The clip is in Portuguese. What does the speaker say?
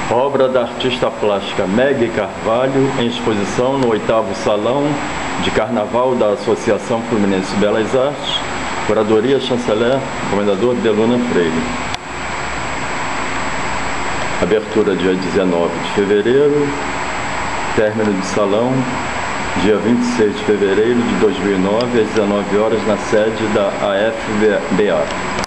Obra da artista plástica Meg Carvalho, em exposição no 8º Salão de Carnaval da Associação Fluminense Belas Artes, Curadoria Chanceler, Comendador Deluna Freire. Abertura dia 19 de fevereiro, término de salão dia 26 de fevereiro de 2009, às 19 horas, na sede da AFBA.